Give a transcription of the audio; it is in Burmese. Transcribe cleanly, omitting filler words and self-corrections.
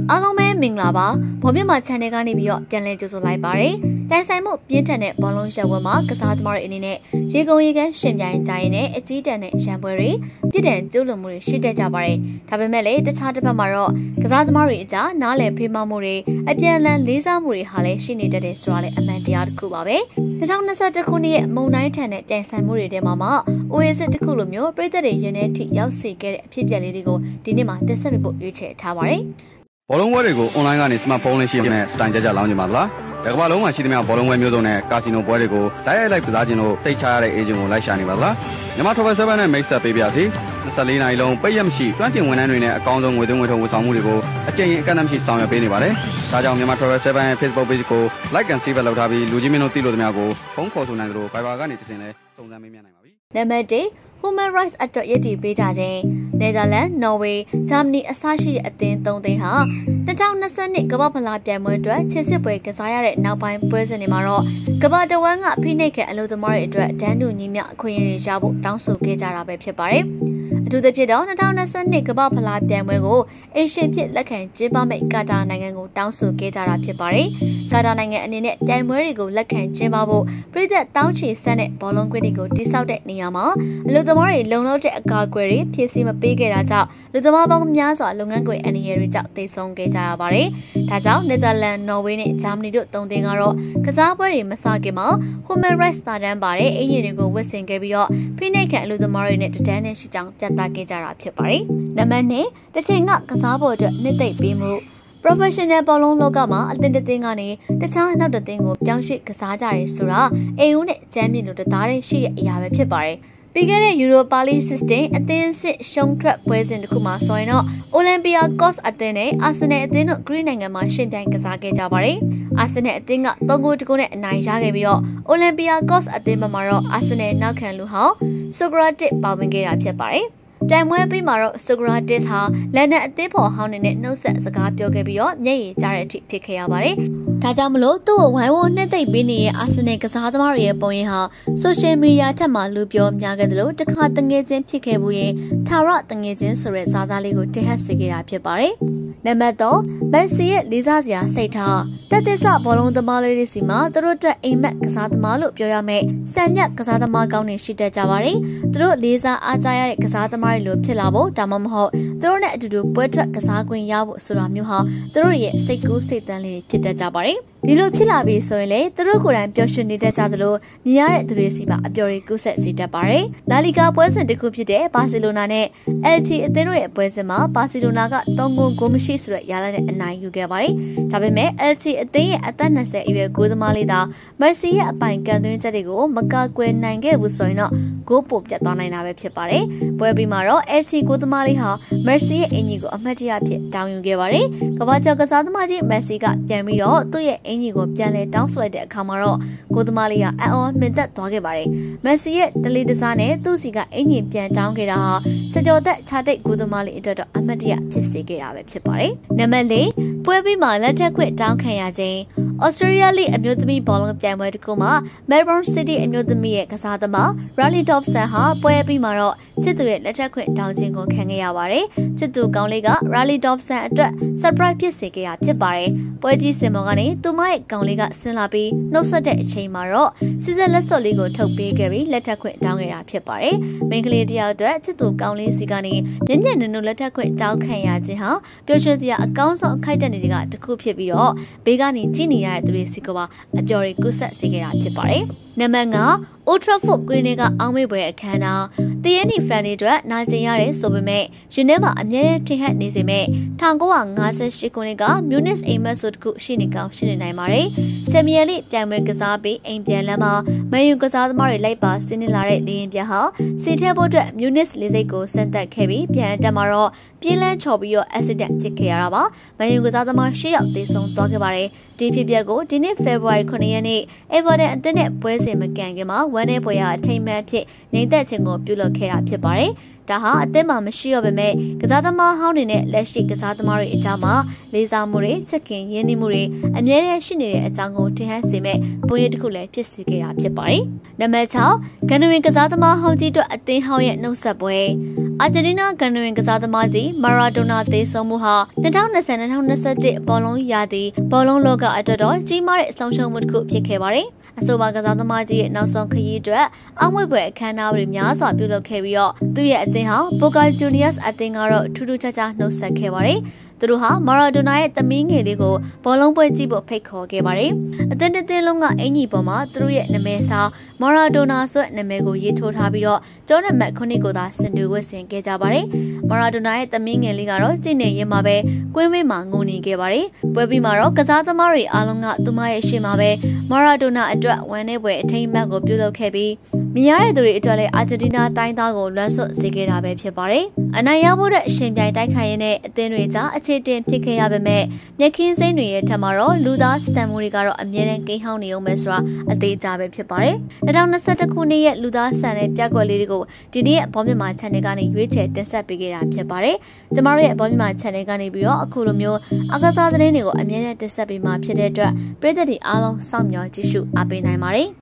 အားလုံးပဲမင်္ဂလာပါဘောမြမ channel ကနေပြီးတော့ပြန်လည်ကြိုဆိုလိုက်ပါတယ်တိုင်ဆိုင်မှုပြင်းထန်တဲ့ဘောလုံးရက်ဝက်မှာကစားသမားတွေအနေနဲ့ရေကုန်ရေကန်းရှင်ပြိုင်ကြရင်နဲ့အကြီးတန်းတဲ့ရန်ပွဲတွေပြည်တံကျိုးလွန်မှုတွေရှိတတ်ကြပါတယ်ဒါပေမဲ့လည်းတခြားတစ်ဖက်မှာတော့ကစားသမားတွေအကြားနားလည်ဖေးမမှုတွေအပြန်အလှန်လေးစားမှုတွေဟာလည်းရှိနေတတ်တယ်ဆိုတာလည်းအမှန်တရားတစ်ခုပါပဲ2021ခုနှစ်ရဲ့မုန်တိုင်းထန်တဲ့ပြိုင်ဆိုင်မှုတွေထဲမှာOasis တစ်ခုလိုမျိုးပြည်သက်တွေရင်းနှီးထိရောက်စေခဲ့တဲ့အဖြစ်အပျက်လေးတွေကိုဒီနေ့မှာတက်ဆက်ပြဖို့ရွေးချယ်ထားပါတယ်ဘောလုံးပွဲတွေကို online ကနေ smartphone နဲ့ရှိတဲ့စတိုင်ကြကြလောင်းကြပါလား။ဒီကမ္ဘာလုံးမှာရှိသမျှဘောလုံးပွဲမျိုးစုံနဲ့ကာစီနိုပွဲတွေကိုလိုက်ကစားခြင်းလို့စိတ်ချရတဲ့ agent ကိုလိုက်ရှာနေပါလား။မြန်မာ Travel 7နဲ့မိတ်ဆက်ပေးပါစီ။24နာရီလုံးပိတ်ရက်မရှိကျွမ်းကျင်ဝန်ထမ်းတွေနဲ့အကောင်းဆုံးငွေသွင်းငွေထုတ်ဝန်ဆောင်မှုတွေကိုအကျဉ်းရင်အကန့်အသတ်မရှိဆောင်ရွက်ပေးနေပါတယ်။ဒါကြောင့်မြန်မာ Travel 7ရဲ့ Facebook page ကို like and share လုပ်ထားပြီးလူချင်းမင်းတို့သိလို့သမျှကိုဖုန်းခေါ်ဆိုနိုင်သလို Viber ကနေတစ်စင်လဲစုံစမ်းမေးမြန်းနိုင်ပါပြီ။နံပါတ်1 Human Rights အတွက်ရည်တည်ပေးကြခြင်းNetherlands, Norway, Germany အစရှိတဲ့အသင်း၃သင်းဟာ2022ကမ္ဘာဖလားပြိုင်ပွဲအတွက်ခြေစစ်ပွဲကစားရတဲ့နောက်ပိုင်းပွဲစဉ်တွေမှာတော့ကမ္ဘာတဝန်းကဖိနှိပ်ခဲ့အလို့သမားတွေအတွက်ဒန်းတူညီမျှအခွင့်အရေးရဖို့တောင်းဆိုခဲ့ကြတာပဲဖြစ်ပါတယ်။အထူးသဖြင့်တော့2022ကမ္ဘာဖလားပြိုင်ပွဲကိုအေရှန်ဖြစ်လက်ခံကျင်းပမယ့်ကာတာနိုင်ငံကိုတောင်းဆိုခဲ့ကြတာဖြစ်ပါတယ်။ကာတာနိုင်ငံအနေနဲ့ပြိုင်ပွဲတွေကိုလက်ခံကျင်းပဖို့ပြည်သက်တောင်းချေဆန်းတဲ့ဘောလုံးကွင်းတွေကိုတိစောက်တဲ့နေရာမှာအလို့သမားတွေလုံလောက်တဲ့အကာအကွယ်တွေဖြည့်ဆည်းမပေးခဲ့တာကြောင့်လူသမားပေါင်းများစွာလုပ်ငန်းခွင်အန္တရာယ်တွေကြောင့်တိတ်ဆုံးခဲ့ကြရပါတယ်။ဒါကြောင့် Netherlands, Norway နဲ့ Germany တို့၃သင်းကတော့ကစားပွဲတွေမစခင်မှာ Human Rights စာတမ်းပါတဲ့အင်ဂျင်တွေကိုဝတ်ဆင်ခဲ့ပြီးတော့ဖိနှိပ်ခံအလို့သမားတွေနဲ့တဒန်းနဲ့ရှိကြောင်းပြသခဲ့ကြတာဖြစ်ပါတယ်။နံပါတ်2တစ်ချိန်ကကစားပွဲအတွက်နှစ်သိမ့်ပေးမှုProfessional ဘောလုံးလောကမှာအသင်းတစ်သင်းကနေတခြားနောက်တစ်သင်းကိုပြောင်းရွှေ့ကစားကြရဲဆိုတာအိမ်ဦးနဲ့ကျမ်းမြေလိုတသားတည်းရှိတဲ့အရာပဲဖြစ်ပါတယ်။ပြီးခဲ့တဲ့ Europa League 16အသင်းစစ်ရှုံးထွက်ပွဲစဉ်တစ်ခုမှာဆိုရင်တော့ Olympiacos အသင်းနဲ့ Arsenal အသင်းတို့ Greece နိုင်ငံမှာရှင်ပြိုင်ကစားခဲ့ကြပါတယ်။ Arsenal အသင်းက3-1နဲ့အနိုင်ရခဲ့ပြီးတော့ Olympiacos အသင်းမှာတော့ Arsenal နောက်ခံလူဟောင်း Sokratis ပါဝင်ခဲ့တာဖြစ်ပါတယ်။ပြိုင်ပွဲပြီးမှာတော့ Sokratis ဟာလန်ဒန်အသင်းဖော်ဟောင်းနေနဲ့နှုတ်ဆက်စကားပြောခဲ့ပြီးတော့မျက်ရည်ကျတဲ့အထိဖြစ်ခဲ့ရပါတယ်။ဒါကြောင့်မလို့သူ့ကိုဝိုင်းဝန်းနှစ်သိမ့်ပေးနေတဲ့ Arsenal ကစားသမားတွေရဲ့ပုံရိပ်ဟာ social media ထက်မှလူပြောများခဲ့တယ်လို့တခါတငယ်ချင်းဖြစ်ခဲ့ဘူးရင်ထာဝရတငယ်ချင်းဆိုတဲ့ဇာသားလေးကိုတင်ဟပ်စေခဲ့တာဖြစ်ပါတယ်။နံပါတ်3 Messi ရဲ့လေးစားစရာစိတ်ထားတက်သစ်စဘောလုံးသမားလေးတွေစီမှာသူတို့တက်အိမ်မက်ကစားသမားလို့ပြောရမယ်စံမြတ်ကစားသမားကောင်းနေရှိတတ်ကြပါတယ်။သူတို့လေးစားအားကြရတဲ့ကစားသမားတွေလိုဖြစ်လာဖို့ဒါမှမဟုတ်သူတို့နဲ့အတူတူပွဲထွက်ကစားခွင့်ရဖို့ဆိုတာမျိုးဟာသူတို့ရဲ့စိတ်ကူးစိတ်သန်းလေးဖြစ်တတ်ကြပါတယ်။ဒီလိုဖြစ်လာပြီဆိုရင်လေသူတို့ကိုယ်တိုင်ပျော်ရွှင်နေတတ်ကြသလိုမြင်ရတဲ့သူတွေစီပါအပျော်တွေကူးဆက်စေတတ်ပါတယ်။လာလီဂါပွဲစဉ်တစ်ခုဖြစ်တဲ့ဘာစီလိုနာနဲ့ LG အသင်းတို့ရဲ့ပွဲစဉ်မှာဘာစီလိုနာက3ဂိုးမရှိဆိုတဲ့ရလဒ်နဲ့အနိုင်ယူခဲ့ပါတယ်။ဒါပေမဲ့ LG အသင်းရဲ့အသက်20အရွယ်ဂိုးသမားလေးသာမက်ဆီရဲ့အပိုင်ကန်သွင်းချက်တွေကိုမကာကွယ်နိုင်ခဲ့ဘူးဆိုရင်တော့ဂိုးပိုပြတ်သွားနိုင်တာပဲဖြစ်ပါတယ်။ပွဲပြီးမှာတော့ LG ဂိုးသမားလေးဟာမက်ဆီရဲ့အင်ဂျီကိုအမှတ်တရဖြစ်တောင်းယူခဲ့ပါတယ်။ကမ္ဘာကျော်ကစားသမားကြီးမက်ဆီကပြန်ပြီးတော့သူ့ရဲ့အင်ဂျီကိုပြန်လဲတောင်းဆိုလိုက်တဲ့အခါမှာတော့ဂိုးသမားလေးကအံ့ဩမြင့်တက်သွားခဲ့ပါတယ်။မက်ဆီရဲ့တလီတစားနဲ့သူ့စီကအင်ဂျီပြန်တောင်းခဲ့တာဟာစကြောသက်ခြားတိတ်ဂိုးသမားလေးအတွက်တော့အမှတ်တရဖြစ်စေခဲ့တာပဲဖြစ်ပါတယ်။နံပါတ်4ပွဲပြီးမှာလက်ထက်ခွင့်တောင်းခံရခြင်းAustralia League အမျိုးသမီးဘောလုံးပြိုင်ပွဲတစ်ခုမှာ Melbourne City အမျိုးသမီးရဲ့ကစားသမား Riley Dobson ဟာပွဲပြီးမှာတော့ချစ်သူရဲ့လက်ထက်ခွင့်တောင်းခြင်းကိုခံခဲ့ရပါတယ်။ချစ်သူကောင်းလေးက Riley Dobson အတွက် surprise ဖြစ်စေခဲ့တာဖြစ်ပါတယ်။ပွဲကြီးစင်မော်ကနေသူမရဲ့ကောင်းလေးကဆင်းလာပြီးနှုတ်ဆက်တဲ့အချိန်မှာတော့စီစက်လက်စော့လေးကိုထုတ်ပေးခဲ့ပြီးလက်ထက်ခွင့်တောင်းခဲ့တာဖြစ်ပါတယ်။မိန်းကလေးတယောက်အတွက်ချစ်သူကောင်းလေးစီကနေမျက်မျက်နှာနှာလက်ထက်ခွင့်တောင်းခံရခြင်းဟာပျော်ရွှင်စရာအကောင်းဆုံးအခိုက်အတန့်တွေကတစ်ခုဖြစ်ပြီးတော့ဘေးကနေကြည့်နေရတဲ့သူတွေစီကပါအပျော်တွေကူးဆက်စေခဲ့တာဖြစ်ပါတယ်။နံပါတ်5 Old Trafford ကွင်းထဲကအောင်းမေးပွဲအခမ်းအနားတရနီဖန်တွေအတွက်နာကျင်ရတဲ့ဆိုပေမဲ့ယင်းထဲမှာအမြဲထင်ဟပ်နေစေမဲ့1958ခုနှစ်က Munich အိမ်မက်ဆိုတခုရှိနေကောင်းရှိနေနိုင်ပါတယ်။ချန်ပီယံလိပြိုင်ပွဲကစားပြီးအိမ်ပြန်လမ်းမှာမန်ယူကစားသမားတွေလိုက်ပါဆင်းနေလာတဲ့လေယာဉ်ပြန်ဟာစီထက်ဖို့အတွက် Munich လေဆိပ်ကိုဆင်းသက်ခဲ့ပြီးပြန်တက်မှာတော့ပြေးလန်းချော်ပြီးတော့ accident ဖြစ်ခဲ့ရတာပါ။မန်ယူကစားသမား10ယောက်သေဆုံးသွားခဲ့ပါတယ်။ဒီဖြစ်ပျက်ကိုဒီနေ့ February 9 ရက်နေ့ Everton အသင်းနဲ့ပွဲစမကန်ခင်မှာဝမ်းနဲ့ပွဲရအထိမ်းအမှတ်ဖြစ်နေသက်ခြင်းကိုပြုလုပ်ခဲ့တာဖြစ်ပါတယ်။ဒါဟာအသင်းမှာမရှိတော့ပေမဲ့ကစားသမားဟောင်းတွေနဲ့လက်ရှိကစားသမားတွေအကြားမှာလေးစားမှုတွေချက်ခင်ရင်းနှီးမှုတွေအမြဲတမ်းရှိနေတဲ့အကြောင်းကိုထင်ဟပ်စေမဲ့ပုံရိပ်တစ်ခုလည်းဖြစ်စေခဲ့တာဖြစ်ပါတယ်။နံပါတ်6ဂန္ဓဝင်ကစားသမားဟောင်းကြီးတို့အသင်းဟောင်းရဲ့နှုတ်ဆက်ပွဲအာဂျင်တီးနားဂန္ဓဝင်ကစားသမားကြီးမာရာဒိုနာသေဆုံးမှုဟာ2020-2021ဘောလုံးရာသီဘောလုံးလောကအတွက်တော့ကြီးမားတဲ့အဆုံးရှုံးမှုတစ်ခုဖြစ်ခဲ့ပါတယ်။အဆိုပါကစားသမားကြီးရဲ့နောက်ဆုံးခရီးအတွက်အောက်မွေပွဲအခမ်းအနားတွေများစွာပြုလုပ်ခဲ့ပြီးတော့သူ့ရဲ့အသင်းဟောင်းပိုကာဂျူနီယာစ်အသင်းကတော့ထူးထူးခြားခြားနှုတ်ဆက်ခဲ့ပါတယ်။သူတို့ဟာမာရာဒိုနာရဲ့သမီးငယ်လေးကိုဘောလုံးပွဲကြည့်ဖို့ဖိတ်ခေါ်ခဲ့ပါတယ်။အသင်းတစ်သင်းလုံးကအင်ကြီးပေါ်မှာသူတို့ရဲ့နာမည်စာမာရာဒိုနာဆိုတဲ့နာမည်ကိုရေးထိုးထားပြီးတော့ကျောင်းနံပါတ်9ကိုသာဆင်တူဝတ်ဆင်ခဲ့ကြပါတယ်။မာရာဒိုနာရဲ့သမီးငယ်လေးကတော့ကြည့်နေရင်မှာပဲကွင်းမေးမှာငိုနေခဲ့ပါတယ်။ပွဲပြီးမှာတော့ကစားသမားတွေအားလုံးကသူမရဲ့ရှေ့မှာပဲမာရာဒိုနာအတွက်ဝမ်းနည်းပွဲအထိမ်းအမှတ်ကိုပြုလုပ်ခဲ့ပြီးမြင်ရတဲ့သူတွေအတွက်လည်းအာဂျင်တီးနားတိုင်းသားကိုလွှမ်းဆွတ်စေခဲ့တာပဲဖြစ်ပါတယ်။အနိုင်ရဖို့တဲ့အချိန်ပြိုင်တိုက်ခိုက်ရင်းနဲ့အသင်းတွေကြားအခြေတင်ဖြစ်ခဲ့ရပေမဲ့မျက်ခင်းစိမ့်တွေရဲ့ထက်မှာတော့လူသားစတန်မှုတွေကတော့အမြဲတမ်းကိန်းဟောင်းနေအောင်ပဲဆိုတာအသေးချပဲဖြစ်ပါတယ်။2021ခုနှစ်ရဲ့လူသားဆန်တဲ့ပြက်ကွက်လေးတွေကိုဒီနေ့ရဲ့ဘောမြန်မာ channel ကနေရွေးချယ်တင်ဆက်ပေးခဲ့တာဖြစ်ပါတယ်။ကျမတို့ရဲ့ဘောမြန်မာ channel ကနေပြီးတော့အခုလိုမျိုးအကစားသတင်းတွေကိုအမြဲတမ်းတင်ဆက်ပေးမှာဖြစ်တဲ့အတွက်ပရိသတ်တွေအားလုံးစောင့်မျှော်ကြည့်ရှုအားပေးနိုင်ပါတယ်။